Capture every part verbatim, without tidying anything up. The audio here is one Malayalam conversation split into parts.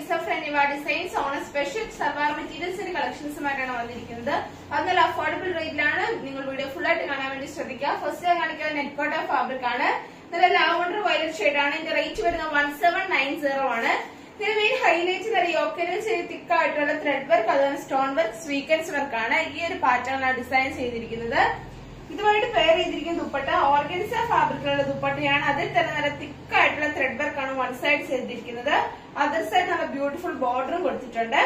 pizza friend Nivadesigns on a special salwar materials and collections മാറ്റാണ് വന്നിരിക്കുന്നത്. അത് നല്ല അഫോർഡബിൾ റേറ്റിലാണ്. നിങ്ങൾ വീഡിയോ ഫുൾ ആയിട്ട് കാണാൻ വേണ്ടി ശ്രദ്ധിക്കുക. ഫസ്റ്റ് ഞാൻ കാണിക്കുന്നത് നെറ്റ് കോട്ട ഫാബ്രിക് ആണ്. നല്ല ലാവണ്ടർ വയലറ്റ് ഷെയ്ഡ് ആണ്. ഇതിന്റെ റേറ്റ് വരുന്നത് വൺ സെവൻ നയൻ സീറോ ആണ്. ഇതിന് മെയിൻ ഹൈലൈറ്റ് നല്ല യോക്കനിൽ ചെയ്ത് തിക്ക് ആയിട്ടുള്ള ത്രെഡ് വർക്ക്, അതുപോലെ സ്റ്റോൺ വർക്ക്, സ്വീക്കൻസ് വർക്ക് ആണ് ഈ ഒരു പാറ്റേണിലാണ് ഡിസൈൻ ചെയ്തിരിക്കുന്നത്. ഇതുമായിട്ട് പെയർ ചെയ്തിരിക്കുന്ന ദുപ്പട്ട ഓർഗൻസ ഫാബ്രിക്കുള്ള ദുപ്പട്ടയാണ്. അതിൽ തന്നെ നല്ല തിക്ക് ആയിട്ടുള്ള ത്രെഡ് വർക്ക് ആണ് വൺ സൈഡ് ചെയ്തിരിക്കുന്നത്. അതർ സൈഡ് നല്ല ബ്യൂട്ടിഫുൾ ബോർഡറും കൊടുത്തിട്ടുണ്ട്.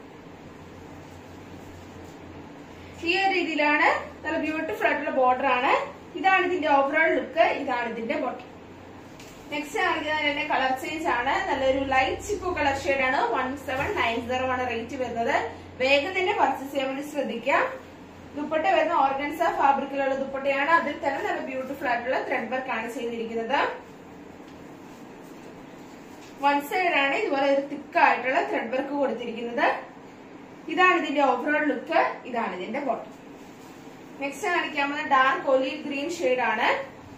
ഈ ഒരു രീതിയിലാണ് നല്ല ബ്യൂട്ടിഫുൾ ആയിട്ടുള്ള ബോർഡർ ആണ്. ഇതാണ് ഇതിന്റെ ഓവറോൾ ലുക്ക്. ഇതാണ് ഇതിന്റെ ബോട്ടം. നെക്സ്റ്റ് കാണിക്കുന്നത് കളർ ചേഞ്ച് ആണ്. നല്ലൊരു ലൈറ്റ് ചിക്കു കളർ ഷെയ്ഡ് ആണ്. വൺ സെവൻ നയൻ സീറോ ആണ് റേറ്റ് വരുന്നത്. വേഗം തന്നെ പർച്ചേസ് ചെയ്യാൻ വേണ്ടി ശ്രദ്ധിക്കാം. ദുപ്പട്ട വരുന്ന ഓർഗൻസ ഫാബ്രിക്കിലുള്ള ദുപ്പട്ടയാണ്. അതിൽ തന്നെ നല്ല ബ്യൂട്ടിഫുൾ ആയിട്ടുള്ള ത്രെഡ് വർക്ക് ആണ് ചെയ്തിരിക്കുന്നത്. വൺ സൈഡ് ആണ് ഇതുപോലെ ഒരു തിക്ക് ആയിട്ടുള്ള ത്രെഡ് വർക്ക് കൊടുത്തിരിക്കുന്നത്. ഇതാണ് ഇതിന്റെ ഓവറോൾ ലുക്ക്. ഇതാണ് ഇതിന്റെ ബോട്ടം. നെക്സ്റ്റ് കാണിക്കാൻ പോകുന്ന ഡാർക്ക് ഒലീവ് ഗ്രീൻ ഷെയ്ഡ് ആണ്.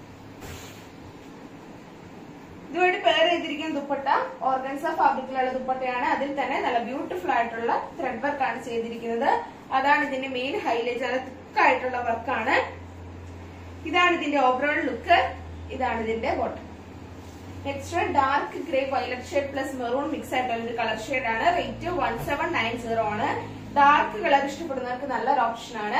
ഇതുമായിട്ട് പെയർ ചെയ്തിരിക്കുന്ന ദുപ്പട്ട ഓർഗൻസ ഫാബ്രിക്കിലുള്ള ദുപ്പട്ടയാണ്. അതിൽ തന്നെ നല്ല ബ്യൂട്ടിഫുൾ ആയിട്ടുള്ള ത്രെഡ് വർക്ക് ആണ് ചെയ്തിരിക്കുന്നത്. അതാണ് ഇതിന്റെ മെയിൻ ഹൈലൈറ്റ്. നല്ല തിക്കായിട്ടുള്ള വർക്കാണ്. ഇതാണ് ഇതിന്റെ ഓവറോൾ ലുക്ക്. ഇതാണ് ഇതിന്റെ bottom. Next dark grey violet shade plus maroon mix ആയിട്ടുള്ള ഒരു കളർ ഷെയ്ഡ് ആണ്. Rate one seven nine zero ആണ്. ഡാർക്ക് കളർ ഇഷ്ടപ്പെടുന്നവർക്ക് നല്ലൊരു ഓപ്ഷൻ ആണ്.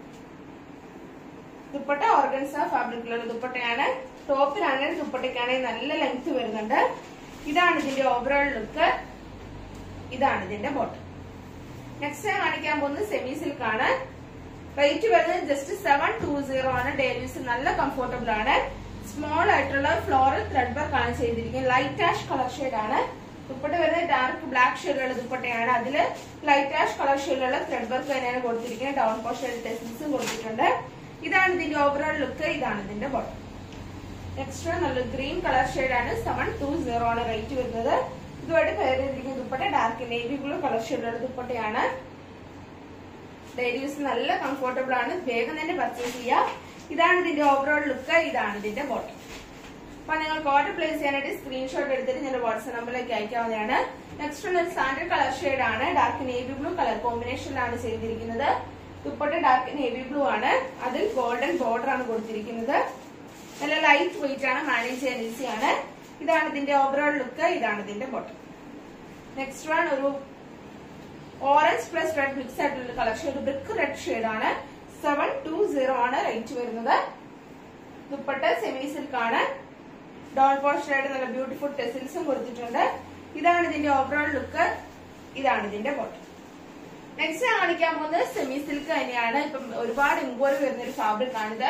ദുപ്പട്ട ഓർഗൻസ ഫാബ്രിക്കിലുള്ള ദുപ്പട്ടയാണ്. ടോപ്പിലാണെങ്കിൽ ദുപ്പട്ടയ്ക്കാണെങ്കിൽ നല്ല ലെങ്ത് വരുന്നുണ്ട്. ഇതാണ് ഇതിന്റെ ഓവറോൾ ലുക്ക്. ഇതാണ് ഇതിന്റെ ബോട്ടം. നെക്സ്റ്റ് കാണിക്കാൻ പോകുന്നത് സെമി സിൽക്ക് ആണ്. റേറ്റ് വരുന്നത് ജസ്റ്റ് സെവൻ ടു സീറോ ആണ്. ഡെയിലി യൂസ് നല്ല കംഫോർട്ടബിൾ ആണ്. സ്മോൾ ആയിട്ടുള്ള ഫ്ലോറൽ ത്രെഡ് വർക്ക് ആണ് ചെയ്തിരിക്കുന്നത്. ലൈറ്റ് ആഷ് കളർ ഷെയ്ഡ് ആണ്. ദുപ്പട്ട വരുന്നത് ഡാർക്ക് ബ്ലാക്ക് ഷെയ്ഡിലുള്ള ദുപ്പട്ടയാണ്. അതില് ലൈറ്റ് ആഷ് കളർ ഷെയ്ഡിലുള്ള ത്രെഡ് വർക്ക് തന്നെയാണ് കൊടുത്തിരിക്കുന്നത്. ഡൗൺ പോർഷൻ ടെസിൽസും കൊടുത്തിട്ടുണ്ട്. ഇതാണ് ഇതിന്റെ ഓവറോൾ ലുക്ക്. ഇതാണ് ഇതിന്റെ ബോട്ടം. നെക്സ്റ്റ് നല്ല ഗ്രീൻ കളർ ഷെയ്ഡ് ആണ്. സെവൻ ടു സീറോ ആണ് റേറ്റ് വരുന്നത്. ഇതുമായിട്ട് പെയർ ചെയ്തിരിക്കുന്ന dupatta dark navy blue colour ഷെയ്ഡിലുള്ള ദുപ്പട്ടയാണ്. ഡെയിലി യൂസ് നല്ല കംഫോർട്ടബിൾ ആണ്. വേഗം തന്നെ പർച്ചേസ് ചെയ്യാം. ഇതാണ് ഇതിന്റെ ഓവറോൾ ലുക്ക്. ഇതാണ് ഇതിന്റെ ബോട്ടം. അപ്പൊ നിങ്ങൾക്ക് ഓർഡർ പ്ലേസ് ചെയ്യാനായിട്ട് സ്ക്രീൻഷോട്ട് എടുത്തിട്ട് ഞങ്ങളുടെ വാട്സ്ആപ്പ് നമ്പറിലേക്ക് അയക്കാവുന്നതാണ്. നെക്സ്റ്റ് ഒരു സാൻഡൽ കളർ ഷെയ്ഡ് ആണ്. ഡാർക്ക് നേവി ബ്ലൂ കളർ കോമ്പിനേഷനിലാണ് ചെയ്തിരിക്കുന്നത്. ദുപ്പട്ട ഡാർക്ക് നേവി ബ്ലൂ ആണ്. അതിൽ ഗോൾഡൻ ബോർഡർ ആണ് കൊടുത്തിരിക്കുന്നത്. നല്ല ലൈറ്റ് വെയിറ്റ് ആണ്. മാനേജ് ചെയ്യാൻ ഈസി ആണ്. ഇതാണ് ഇതിന്റെ ഓവറോൾ ലുക്ക്. ഇതാണ് ഇതിന്റെ ബോട്ടം. നെക്സ്റ്റ് വൺ ഒരു ഓറഞ്ച് പ്ലസ് റെഡ് മിക്സ് ആയിട്ടുള്ള colour shade brick red shade ആണ്. സെവൻ ടു സീറോ ആണ് റേറ്റ് വരുന്നത്. ദുപ്പട്ട സെമി സിൽക്ക് ആണ്. ഡോൺ പോർഷൻ ആയിട്ട് നല്ല ബ്യൂട്ടിഫുൾ ടെസിൽസും കൊടുത്തിട്ടുണ്ട്. ഇതാണ് ഇതിന്റെ ഓവറോൾ ലുക്ക്. ഇതാണ് ഇതിന്റെ ബോട്ടം. നെക്സ്റ്റ് കാണിക്കാൻ പോകുന്നത് സെമി സിൽക്ക് തന്നെയാണ്. ഇപ്പം ഒരുപാട് എൻക്വയറി വരുന്ന ഒരു ഫാബ്രിക് ആണിത്.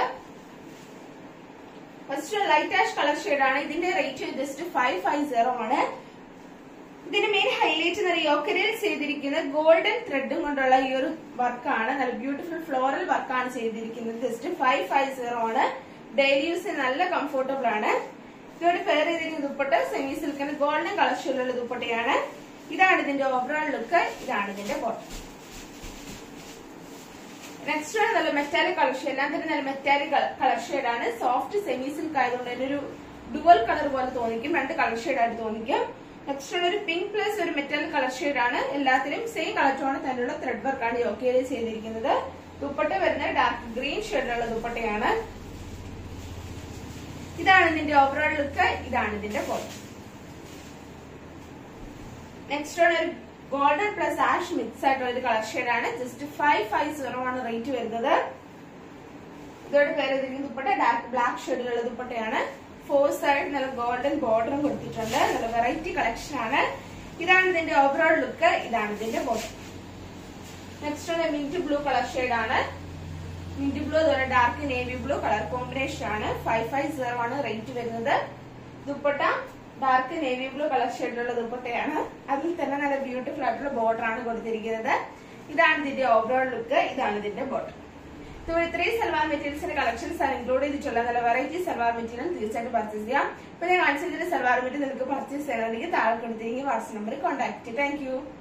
First light ash colour shade ആണ്. ഇതിന്റെ rate just five five zero ആണ്. ഇതിന്റെ മെയിൻ ഹൈലൈറ്റ് നല്ല യോക്കരയിൽ ചെയ്തിരിക്കുന്ന ഗോൾഡൻ ത്രെഡും കൊണ്ടുള്ള ഈ ഒരു വർക്കാണ്. നല്ല ബ്യൂട്ടിഫുൾ ഫ്ലോറൽ വർക്കാണ് ചെയ്തിരിക്കുന്നത്. ജസ്റ്റ് ഫൈവ് ഫൈവ് സീറോ ആണ്. ഡെയിലി യൂസിന് നല്ല കംഫോർട്ടബിൾ ആണ്. ഇതോടെ പെയർ ചെയ്തിരിക്കുന്ന ദുപ്പട്ട സെമി സിൽക്കിന്റെ ഗോൾഡൻ കളർ ഷെയ്ഡിലുള്ള ദുപ്പട്ടയാണ്. ഇതാണ് ഇതിന്റെ ഓവറോൾ ലുക്ക്. ഇതാണ് ഇതിന്റെ ബോട്ടം. നെക്സ്റ്റ് ആണ് നല്ല മെറ്റാലിക് കളർ ഷെയ്ഡ്. എല്ലാത്തിനും നല്ല മെറ്റാലിക് കളർ ഷെയ്ഡ് ആണ്. സോഫ്റ്റ് സെമി സിൽക്ക് ആയതുകൊണ്ട് തന്നെ ഒരു ഡുവൽ കളർ പോലെ തോന്നിക്കും. രണ്ട് കളർ ഷെയ്ഡ് ആയിട്ട് തോന്നിക്കും. നെക്സ്റ്റ് ആണ് ഒരു പിങ്ക് പ്ലസ് ഒരു മെറ്റാലിക് കളർ ഷെയ്ഡ് ആണ്. എല്ലാത്തിനും സെയിം കളർ ടോണ് തന്നെയുള്ള ത്രെഡ് വർക്കാണ് യോക്കയിൽ ചെയ്തിരിക്കുന്നത്. ദുപ്പട്ട വരുന്നത് ഡാർക്ക് ഗ്രീൻ ഷെയ്ഡിലുള്ള ദുപ്പട്ടയാണ്. ഇതാണ് ഇതിന്റെ ഓവറോൾ ലുക്ക്. ഇതാണ് ഇതിന്റെ ബോട്ടം. നെക്സ്റ്റ് ആണ് ഒരു ഗോൾഡൻ പ്ലസ് ആഷ് മിക്സ് ആയിട്ടുള്ള ഒരു കളർ ഷെയ്ഡ് ആണ്. ജസ്റ്റ് ഫൈവ് ഫൈവ് സീറോ ആണ് റേറ്റ് വരുന്നത്. ഇതോടെ പേര് ചെയ്തിരിക്കുന്ന ദുപ്പട്ട ഡാർക്ക് ബ്ലാക്ക് ഷെയ്ഡിലുള്ള ദുപ്പട്ടയാണ്. ഫോർ സൈഡ് നല്ല ഗോൾഡൻ ബോർഡറും കൊടുത്തിട്ടുണ്ട്. നല്ല വെറൈറ്റി കളക്ഷൻ ആണ്. ഇതാണ് ഇതിന്റെ ഓവറോൾ ലുക്ക്. ഇതാണ് ഇതിന്റെ ബോട്ടം. നെക്സ്റ്റ് ആണ് മിന്റ് ബ്ലൂ കളർ ഷെയ്ഡ് ആണ്. മിന്റ് ബ്ലൂ അതുപോലെ dark navy blue colour combination ആണ്. ഫൈവ് ഫൈവ് സീറോ ആണ് റേറ്റ് വരുന്നത്. Dupatta dark navy blue colour ഷെയ്ഡിലുള്ള ദുപ്പട്ടയാണ്. അതിൽ തന്നെ നല്ല ബ്യൂട്ടിഫുൾ ആയിട്ടുള്ള ബോർഡർ ആണ് കൊടുത്തിരിക്കുന്നത്. ഇതാണ് ഇതിന്റെ ഓവറോൾ ലുക്ക്. ഇതാണ് ഇതിന്റെ ബോട്ടം. ഇതുപോലെ ഇത്രയും സൽവാർ മെറ്റീരിയൽസിന്റെ കളക്ഷൻസ് ആണ് ഇൻക്ലൂഡ് ചെയ്തിട്ടുള്ള നല്ല വെറൈറ്റി സൽവാർ മെറ്റീരിയൽ തീർച്ചയായിട്ടും പർച്ചേസ് ചെയ്യാം. ഇപ്പൊ ഞാൻ കാണിച്ചതിന്റെ സൽവാർ മെറ്റീരിയൽ നിങ്ങൾക്ക് പർച്ചേസ് ചെയ്യണമെങ്കിൽ താഴെ കൊടുത്തിരിക്കുന്ന വാട്സ്ആപ്പ് നമ്പറിൽ കോൺടാക്ട്. Thank you.